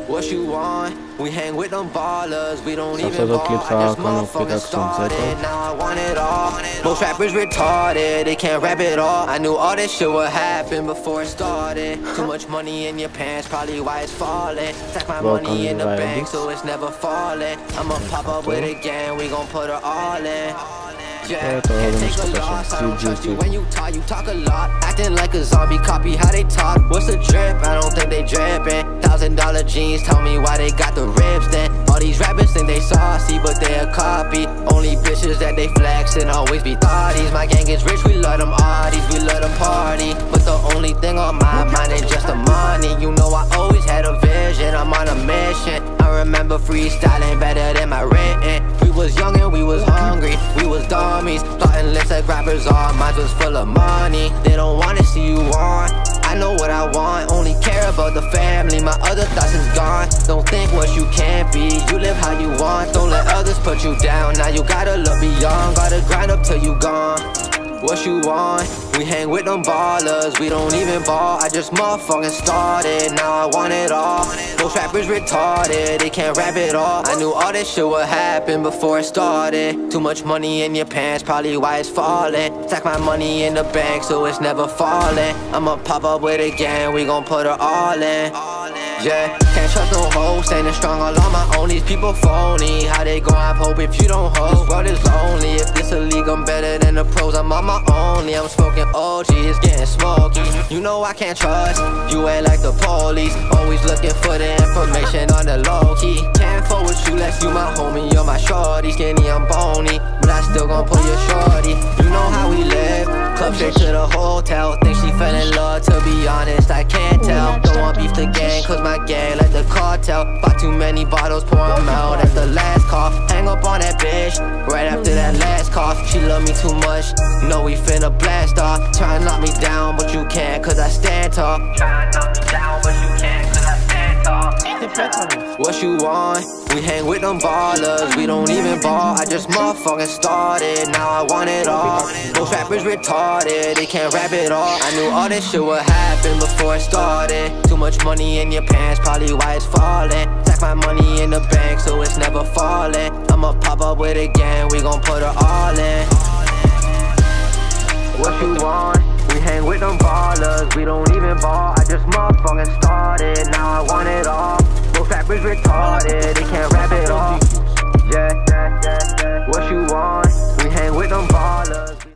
What you want? We hang with them ballers. We don't even Също ball. I just клипса motherfucking started. Now I want it all. Most rappers retarded. They can't rap it all. I knew all this shit would happen before it started. Too much money in your pants, probably why it's falling. Stack my money in the bank, so it's never falling. I'ma pop up with it again. We gon' put her all in. Yeah, can't take a loss. I don't trust you when you talk a lot. Acting like a zombie, copy how they talk. What's the drip? I don't think they drippin'. $1,000 jeans, tell me why they got the ribs then. All these rappers think they saucy, but they a copy. Only bitches that they flexin' always be thotties. My gang is rich, we love them oddies, we love them party. But the only thing on my mind is just the money. You know I always had a vision, I'm on a mission. I remember freestyling better than my written. We was young and we was hungry, we was dummies. Plotting lists like rappers are, mine was full of money. They don't wanna see you on. I know what I want, only care about the family. My other thoughts is gone. Don't think what you can't be, you live how you want. Don't let others put you down. Now you gotta look beyond, gotta grind up till you gone. What you want? We hang with them ballers. We don't even ball, I just motherfucking started. Now I want it all. Those rappers retarded, they can't rap it all. I knew all this shit would happen before it started. Too much money in your pants, probably why it's falling. Stack my money in the bank, so it's never falling. I'ma pop up with it again, we gon' put her all in. Yeah, can't trust no hoes, standing strong all on my own. These people phony, how they gon' have hope if you don't hold? This world is lonely, if this a league I'm better than the pros. I'm on my only, I'm smoking OG, it's getting smoky. You know I can't trust, you ain't like the police. Always looking for the information on the low key. Can't fuck with you unless you my homie, you're my shorty. Skinny, I'm bony, but I still gon' pull your shorty. You know how we live, club straight to the hotel. Think she fell in love, to be honest, I can't tell. Don't want beef the gang, cause my gang like the cartel. Bought too many bottles, pour them out at the last call. Hang up on that bitch, right after that last cough. She love me too much, know we finna blast off. Try and knock me down, but you can't, cause I stand tall. Try and knock me down, but you can't, cause I stand tall. What you want? We hang with them ballers. We don't even ball, I just motherfucking started. Now I want it all. Those rappers retarded, they can't rap it all. I knew all this shit would happen before it started. Too much money in your pants, probably why it's falling. Stack my money in the bank, so it's never falling. I'ma pop up with it again, we gon' put her all in. What you want? We hang with them ballers. We don't even ball, I just motherfucking started. Now I want it all. Those rappers retarded, they can't rap it all. Yeah, what you want? We hang with them ballers.